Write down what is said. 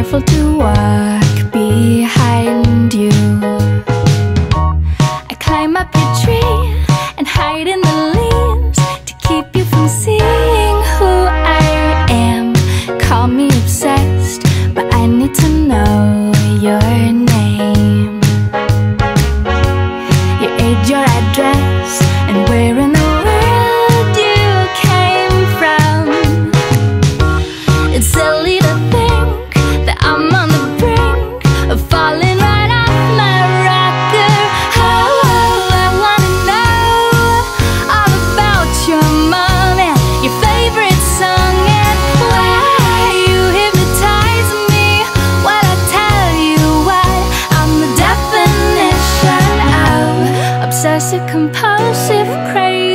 careful to walk behind you. I climb up your tree and hide in the leaves to keep you from seeing who I am. Call me obsessed, but I need to know your name, your age, your address, and where in the world you came from. It's silly to think that I'm on the brink of falling right off my rocker. Oh, I wanna know all about your mom and your favorite song and why you hypnotize me when I tell you what. I'm the definition of obsessive compulsive crazy.